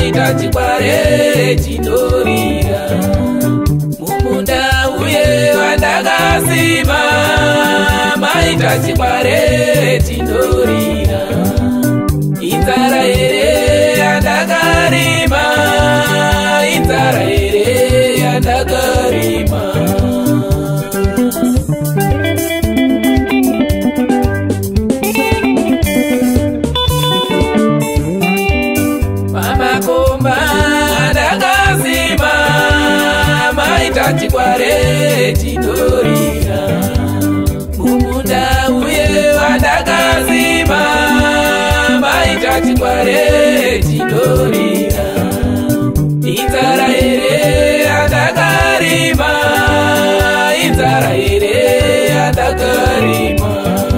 maita chikware chinorira mumunda uye wandakasima maita chikware chinorira inzara here yandakarima inzara here yandakarima pamakomba ndakasima maita chikware chinorira mumunda uye wandakasima maita chikware chinorira inzara here yandakarima inzara here yandakarima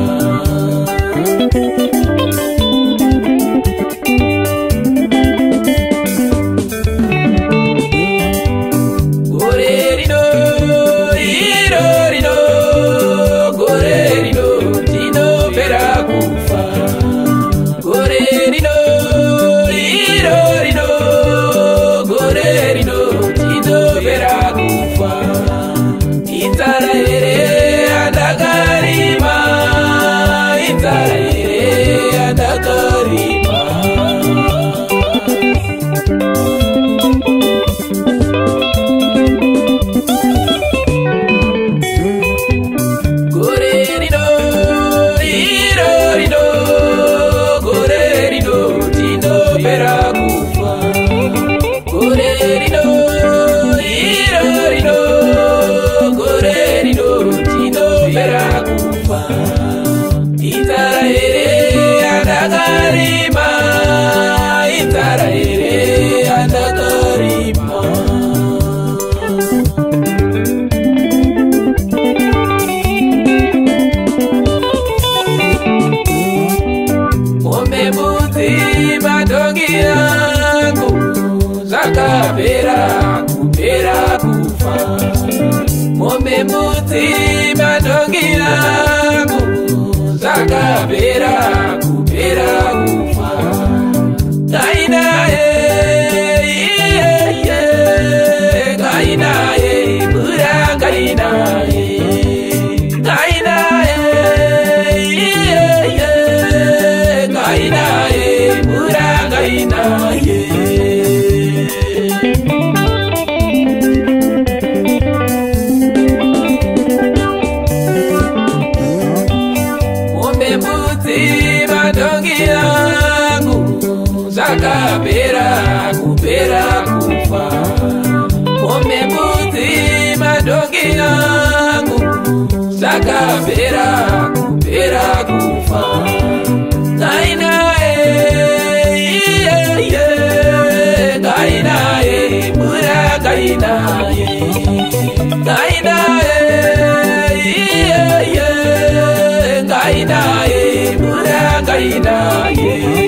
Mombe mbuzi madongi yangu zakapera kupera kufa Ngainaye Ngainaye Mvura Ngainaye Ngainaye Ngainaye Mvura Ngainaye madongi yangu zakapera kupera kufa Mombe mbuzi madongi yangu zakapera kupera kufa Ngainaye Ngainaye Mvura Ngainaye Ngainaye Ngainaye Mvura Ngainaye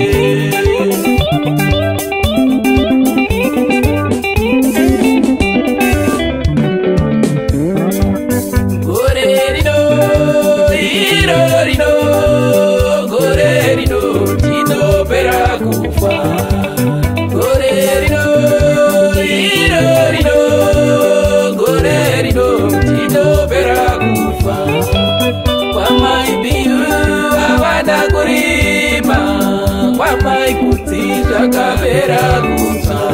Mai kuti zakapera kufa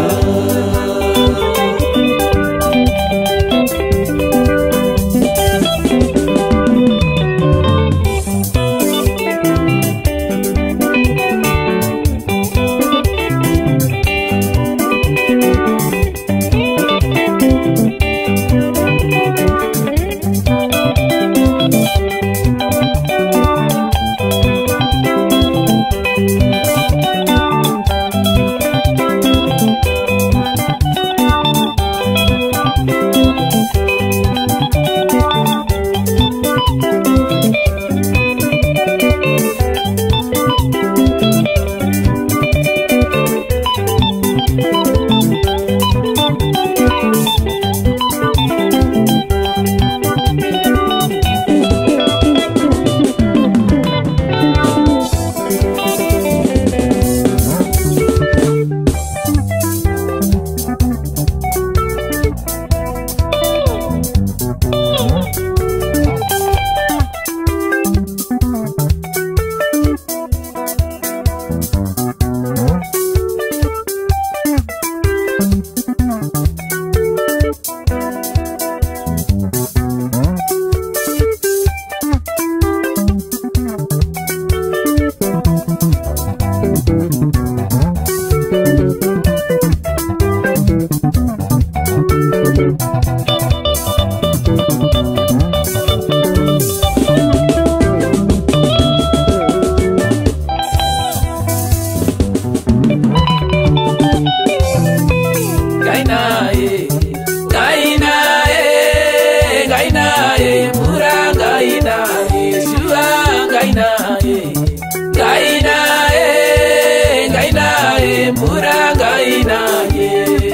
Ngainaye.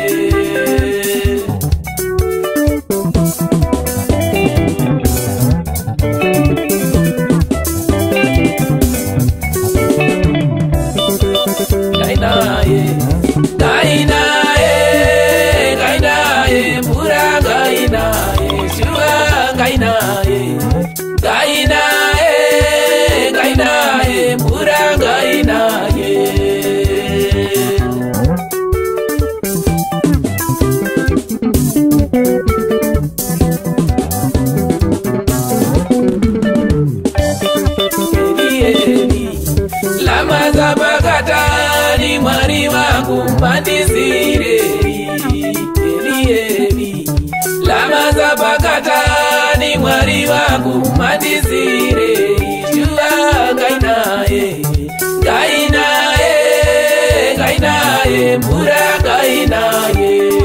Ngainaye, Ngainaye, Ngainaye, Mvura Ngainaye, Shuva Ngainaye, Ngainaye, Ngainaye, Mvura Ngainaye. Lama zabakata ni mwari wangu mandizire. Lama zabakata ni mwari wangu mandizire. Shuva Ngainaye, Ngainaye, Ngainaye, Mvura Ngainaye.